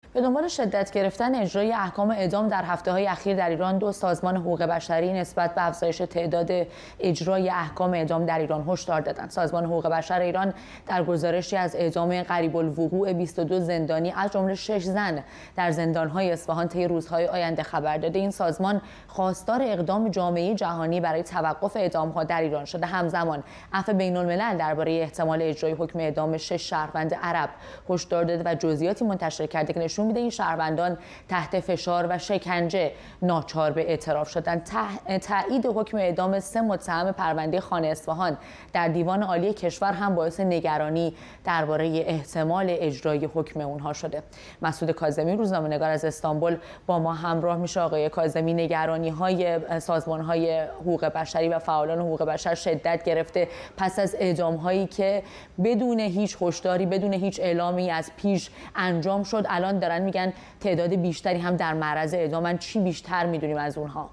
به دنبال شدت گرفتن اجرای احکام اعدام در هفته‌های اخیر در ایران، دو سازمان حقوق بشری نسبت به افزایش تعداد اجرای احکام اعدام در ایران هشدار دادند. سازمان حقوق بشر ایران در گزارشی از اعدام قریب الوقوع 22 زندانی از جمله 6 زن در زندان‌های اصفهان طی روزهای آینده خبر داده. این سازمان خواستار اقدام جامعه جهانی برای توقف اعدام‌ها در ایران شده. همزمان عفو بین‌الملل درباره احتمال اجرای حکم اعدام 6 شهروند عرب هشدار داده و جزئیاتی منتشر کرده که نشون میده این شهروندان تحت فشار و شکنجه ناچار به اعتراف شدند. تایید حکم اعدام 3 متهم پرونده خان اصفهان در دیوان عالی کشور هم باعث نگرانی درباره احتمال اجرای حکم اونها شده. مسعود کاظمی، روزنامه‌نگار از استانبول، با ما همراه میشه. آقای کاظمی، نگرانی‌های سازمان‌های حقوق بشری و فعالان حقوق بشر شدت گرفته پس از اعدام‌هایی که بدون هیچ هشداری، بدون هیچ اعلامی از پیش انجام شد. الان دارن میگن تعداد بیشتری هم در معرض اعدامن. چی بیشتر میدونیم از اونها؟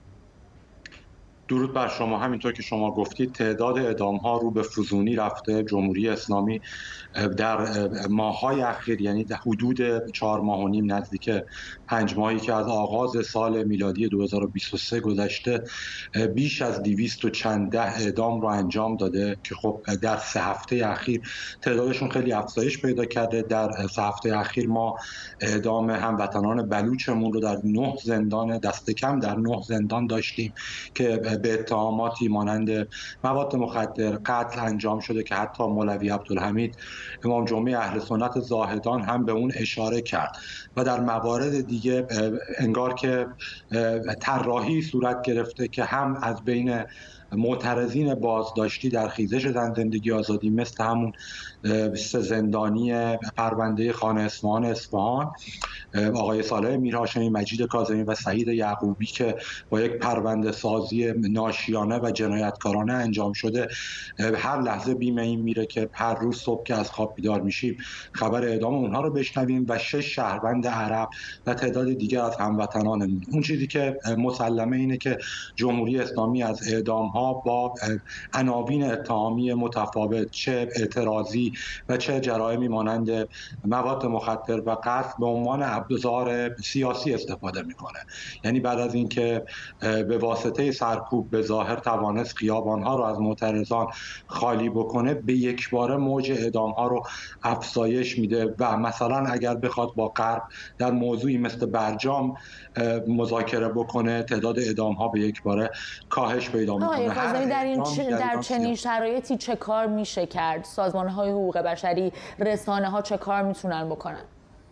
درود بر شما. همینطور که شما گفتید تعداد اعدام‌ها رو به فزونی رفته. جمهوری اسلامی در ماه‌های اخیر، یعنی در حدود 4 ماه و نیم، نزدیک 5 ماهی که از آغاز سال میلادی 2023 گذشته، بیش از 200 و چند ده اعدام رو انجام داده که خب در 3 هفته اخیر تعدادشون خیلی افزایش پیدا کرده. در 3 هفته اخیر ما اعدام هموطنان بلوچمون رو در 9 زندان دست کم در 9 زندان داشتیم که به اتهاماتی مانند مواد مخدر، قتل انجام شده که حتی مولوی عبدالحمید امام جمعه اهل سنت زاهدان هم به اون اشاره کرد و در موارد دیگه انگار که طراحی صورت گرفته که هم از بین معترضین بازداشتی در خیزش زن زندگی آزادی، مثل همون 3 زندانی پرونده خان اصفهان، آقای صالح میرهاشمی، مجید کاظمی و سعید یعقوبی، که با یک پرونده سازی ناشیانه و جنایتکارانه انجام شده، هر لحظه بیم این میره که هر روز صبح که از خواب بیدار میشیم خبر اعدام اونها رو بشنویم و 6 شهروند عرب و تعداد دیگر از هموطنانمون. اون چیزی که مسلمه اینه که جمهوری اسلامی از اعدام‌ها با عناوین اتهامی متفاوت، چه اعتراضی و چه جرائمی مانند مواد مخدر و قتل، به عنوان ابزار سیاسی استفاده میکنه. یعنی بعد از اینکه به واسطه سرکوب به ظاهر توانست خیابانها رو از معترضان خالی بکنه، به یک باره موج اعدام‌ها رو افزایش میده و مثلا اگر بخواد با غرب در موضوعی مثل برجام مذاکره بکنه، تعداد اعدام‌ها به یک باره کاهش پیدا میکنه. در چنین شرایطی چه کار میشه کرد؟ سازمان‌های حقوق بشری، رسانه‌ها چه کار میتونن بکنن؟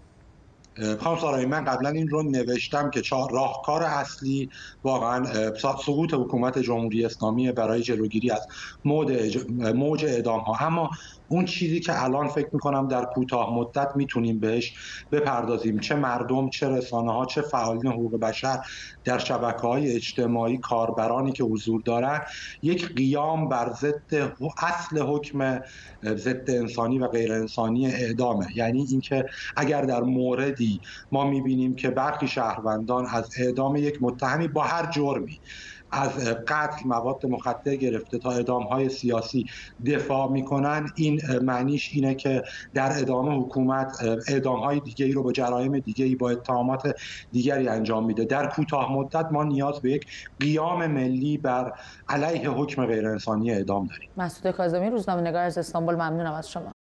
خانم سارایی، من قبلا این رو نوشتم که راهکار اصلی واقعا سقوط حکومت جمهوری اسلامی برای جلوگیری از موج اعدام ها. اما اون چیزی که الان فکر میکنم در کوتاه مدت میتونیم بهش بپردازیم، چه مردم، چه رسانه ها، چه فعالین حقوق بشر در شبکه‌های اجتماعی، کاربرانی که حضور دارن، یک قیام بر ضد اصل حکم ضد انسانی و غیر انسانی اعدامه. یعنی اینکه اگر در موردی ما میبینیم که برخی شهروندان از اعدام یک متهمی با هر جرمی، از قتل، مواد مخدر گرفته تا اعدام‌های سیاسی دفاع میکنن، این معنیش اینه که در ادامه حکومت اعدام‌های دیگه‌ای رو با جرایم دیگه‌ای، با اتهامات دیگری انجام میده. در کوتاه مدت ما نیاز به یک قیام ملی بر علیه حکم غیرانسانی اعدام داریم. مسعود کاظمی، روزنامه‌نگار از استانبول، ممنونم از شما.